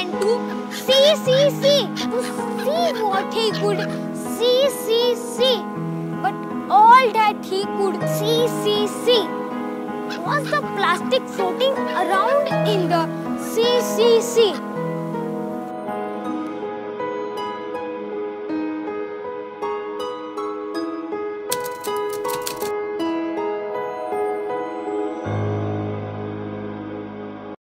went to see what he could see. But all that he could see was the plastic floating around in the sea.